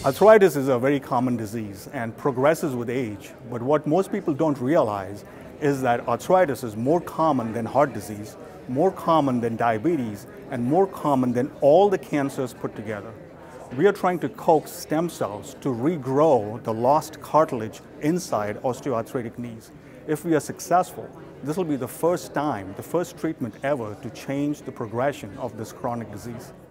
Arthritis is a very common disease and progresses with age, but what most people don't realize is that arthritis is more common than heart disease, more common than diabetes, and more common than all the cancers put together. We are trying to coax stem cells to regrow the lost cartilage inside osteoarthritic knees. If we are successful, this will be the first time, the first treatment ever to change the progression of this chronic disease.